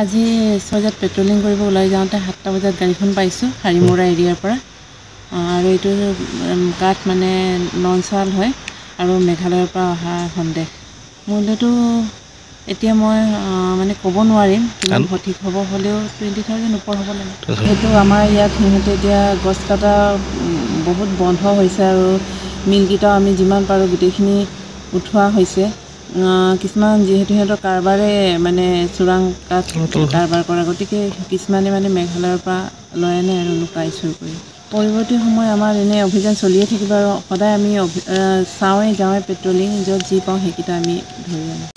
আজি 6 বজাত পেট্ৰলিং কৰিব ওলাই যাওঁতে 7টা বজাত গাড়ীখন পাইছোঁ হাৰিমৰা এৰিয়াৰ পৰা আৰু এইটো কাঠ মানে ননচাল হয় আৰু মেঘালয়ৰ পৰা অহা সন্দেহ মূল্যটো এতিয়া মই মানে ক'ব নোৱাৰিম কিমান সঠিক হ'ব হ'লেও 20,000 ওপৰ হ'ব লাগে সেইটো আমাৰ ইয়াত সিহঁতে এতিয়া গছ কাটা বহুত বন্ধ হৈছে আৰু মিলকেইটাও আমি যিমান পাৰোঁ গোটেইখিনি উঠোৱা হৈছে কিছুমান যিহেতু সিহঁতৰ কাৰবাৰে মানে চোৰাং কাঠ কাৰবাৰ কৰা গতিকে কিছুমানে মানে মেঘালয়ৰ পৰা লৈ আনে আৰু লুকাই চুৰ কৰি পৰৱৰ্তী সময় আমাৰ এনে অভিযান চলিয়ে থাকিব আৰু সদায় আমি চাওঁৱে যাওঁৱে পেট্ৰলিং য'ত যি পাওঁ সেইকেইটা আমি ধৰি আনো